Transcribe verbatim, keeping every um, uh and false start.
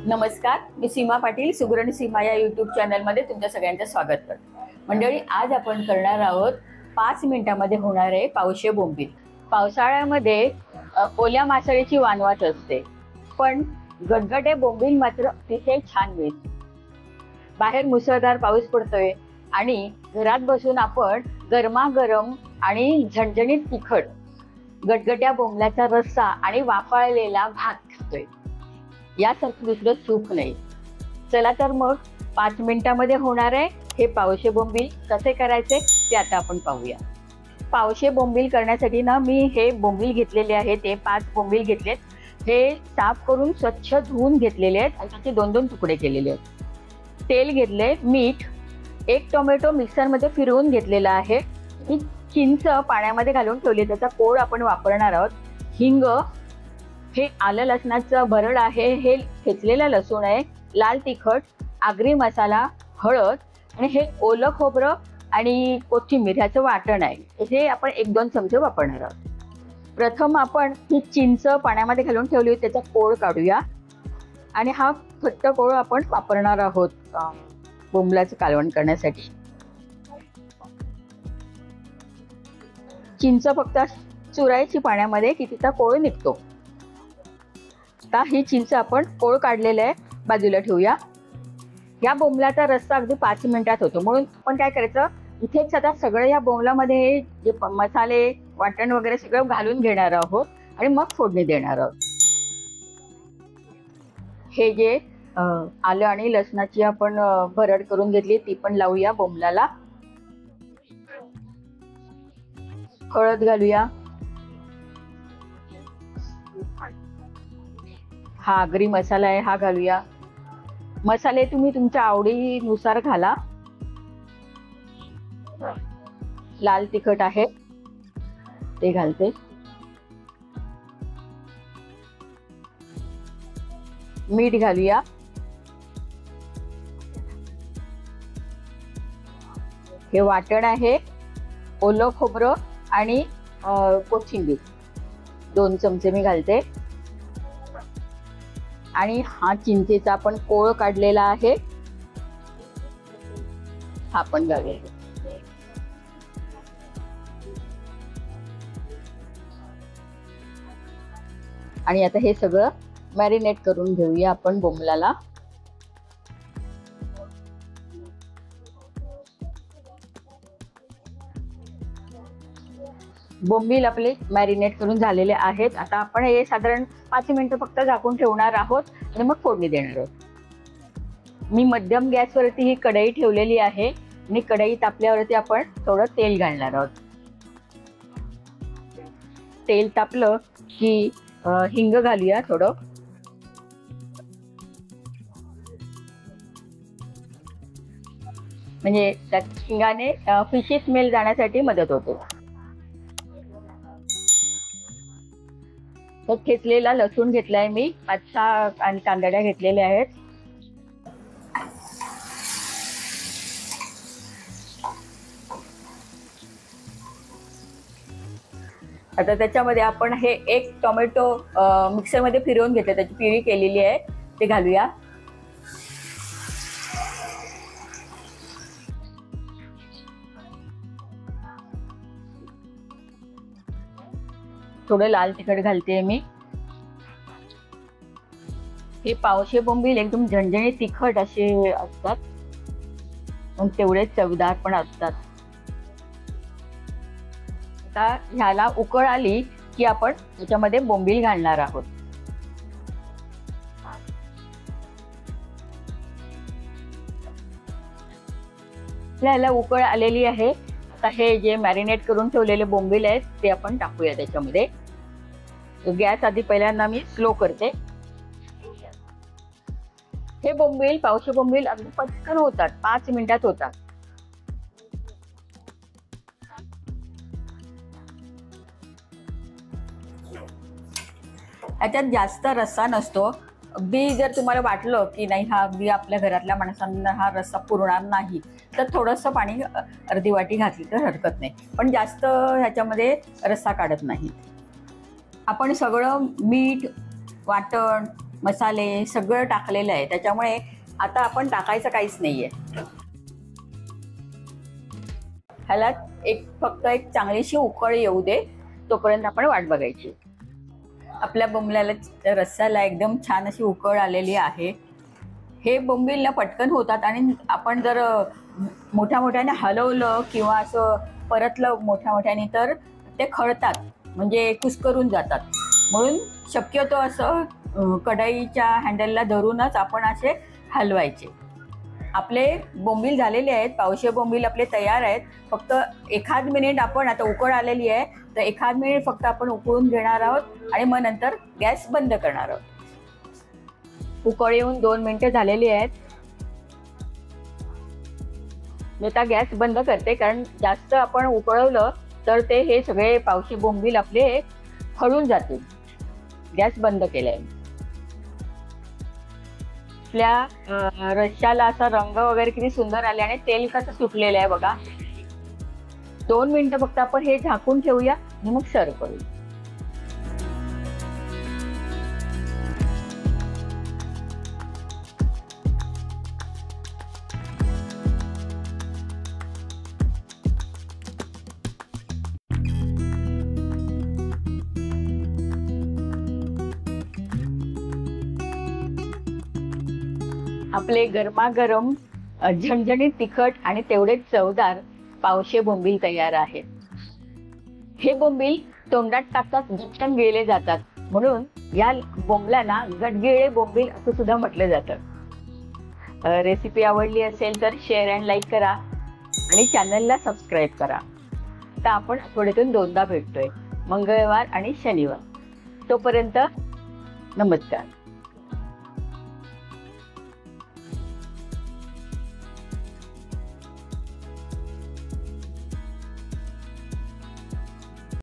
नमस्कार, मी सीमा पाटील, सुगरण सीमा या यूट्यूब चॅनलमध्ये तुमच्या सगळ्यांचं स्वागत करतो। मंडळी, आज आपण करणार आहोत पाच मिनिटांमध्ये होणारे पावशे बोंबील। पावसाळ्यामध्ये ओल्या मासळीची वानवाच असते, पण गडगडे बोंबील मात्र अतिशय छान मिळते। बाहेर मुसळधार पाऊस पडतोय आणि घरात बसून आपण गरमागरम आणि झणझणीत तिखट गडगड्या बोंबल्याचा रस्सा आणि वाफाळलेला भात खातोय। यासारखं दुसरं सुख नाही। चला तर मग पाच मिनिटांमध्ये होणार आहे हे पावशे बोंबील कसे करायचे ते आता आपण पाहूया। पावशे बोंबील करण्यासाठी ना मी हे बोंबील घेतलेले आहेत, ते पाच बोंबील घेतलेत। हे साफ करून स्वच्छ धुवून घेतलेले आहेत आणि त्याचे दोन दोन तुकडे केलेले आहेत। तेल घेतले, मीठ, एक टोमॅटो मिक्सरमध्ये फिरवून घेतलेला आहे। ही चिंच पाण्यामध्ये घालून ठेवली, त्याचा कोळ आपण वापरणार आहोत। हिंग, हे आलं लसणाचं भरड आहे, हे ठेचलेलं लसूण आहे, लाल तिखट, आगरी मसाला, हळद आणि हे ओलं खोबरं आणि कोथिंबीर ह्याचं वाटण आहे। हे आपण एक दोन चमचे वापरणार आहोत। प्रथम आपण ही चिंच पाण्यामध्ये घालून ठेवली, त्याचा कोळ काढूया आणि हा घट्ट कोळ आपण वापरणार आहोत बोंबलाचं कालवण करण्यासाठी। चिंच फक्त चुरायची पाण्यामध्ये की तिचा कोळ निघतो। आता ही चिंच आपण कोळ काढलेलं आहे बाजूला ठेवूया। या बोंबलाचा रस्सा अगदी पाच मिनिटात होतो, म्हणून आपण काय करायचं, इथेच आता सगळं या बोंबलामध्ये जे मसाले वाटण वगैरे सगळं घालून घेणार आहोत आणि मग फोडणी देणार आहोत। हे जे आलं आणि लसणाची आपण भरड करून घेतली ती पण लावूया बोंबलाला। हळद घालूया, हा आगरी मसाला आहे हा घालूया। मसाले तुम्ही तुमच्या आवडीनुसार घाला। लाल तिखट आहे ते घालते, मीठ घालूया, हे वाटण आहे, ओलं खोबरं आणि कोथिंबीर दोन चमचे मी घालते आणि हा चिंचेचा आपण कोळ काढलेला आहे हा पण घालूया। आणि आता हे सगळं मॅरिनेट करून घेऊया आपण बोंबलाला। बोंबील आपले मॅरिनेट करून झालेले आहेत। आता आपण हे साधारण पाच मिनिटं फक्त झाकून ठेवणार आहोत आणि मग फोडणी देणार आहोत। मी मध्यम गॅसवरती ही कढई ठेवलेली आहे आणि कढई तापल्यावरती आपण थोडं तेल घालणार आहोत। तेल तापलं की हिंग घालूया थोडं, म्हणजे त्या हिंगाने फिशी स्मेल जाण्यासाठी मदत होते। तर ठेचलेला लसूण घेतलाय मी, पाच सहा आणि कांदड्या घेतलेल्या आहेत। आता त्याच्यामध्ये आपण हे एक टोमॅटो मिक्सरमध्ये फिरवून घेतले, त्याची प्युरी केलेली आहे ते घालूया। थोडं लाल तिखट घालते मी। हे पावशे बोंबील एकदम झणझणीत तिखट असे असतात, पण तेवढे चवदार पण असतात। आता ह्याला उकळ आली की आपण त्याच्यामध्ये बोंबील घालणार आहोत। ह्याला उकळ आलेली आहे। आता हे जे मॅरिनेट करून ठेवलेले बोंबील आहेत ते आपण टाकूया त्याच्यामध्ये। गॅस आधी पहिल्यांदा मी स्लो करते। हे बोंबील पावशे बोंबील अगदी पटकन होतात, पाच मिनिटात होतात। याच्यात जास्त रस्सा नसतो। अगदी जर तुम्हाला वाटलं की नाही हा अगदी आपल्या घरातल्या माणसांना हा रस्सा पुरणार नाही तर थोडंसं पाणी अर्धी वाटी घातली तर हरकत नाही, पण जास्त ह्याच्यामध्ये रस्सा काढत नाही। आपण सगळं मीठ, वाटण, मसाले सगळं टाकलेलं आहे, त्याच्यामुळे आता आपण टाकायचं काहीच नाहीये. ह्याला एक फक्त एक चांगलीशी उकळ येऊ दे, तोपर्यंत आपण वाट बघायची. आपल्या बोंबल्याला रस्स्याला एकदम छान अशी उकळ आलेली आहे. हे बोंबील ना पटकन होतात आणि आपण जर मोठ्या मोठ्याने हलवलं किंवा असं परतलं मोठ्या मोठ्याने तर ते खळतात, म्हणजे कुस्करून जातात. म्हणून शक्यतो असं कढईच्या हँडलला धरूनच आपण असे हलवायचे. आपले बोंबील झालेले आहेत, पावशे बोंबील आपले तयार आहेत. फक्त एखाद मिनिट आपण, आता उकळ आलेली आहे तर एखाद मिनिट फक्त आपण उकळून घेणार आहोत आणि मग नंतर गॅस बंद करणार आहोत. उकळ येऊन दोन मिनिटं झालेली आहेत. मी आता गॅस बंद करते, कारण जास्त आपण उकळवलं तर ते हे सगळे पावशे बोंबील आपले खळून जातील. गॅस बंद केलाय. आपल्या रश्श्याला असा रंग वगैरे किती सुंदर आले आणि तेल कसं सुटलेलं आहे बघा. दोन मिनिटं फक्त आपण हे झाकून ठेवूया आणि मग सर्व करू. आपले गरमागरम झणझणीत तिखट आणि तेवढेच चवदार पावशे बोंबील तयार आहेत. हे बोंबील तोंडात टाकताच झटकन गिळले जातात, म्हणून या बोंबलांना गडगिळे बोंबील असं सुद्धा म्हटलं जातं. रेसिपी आवडली असेल तर शेअर अँड लाईक करा आणि चॅनलला सबस्क्राईब करा. तर आपण आठवड्यातून दोनदा भेटतोय, मंगळवार आणि शनिवार. तोपर्यंत नमस्कार.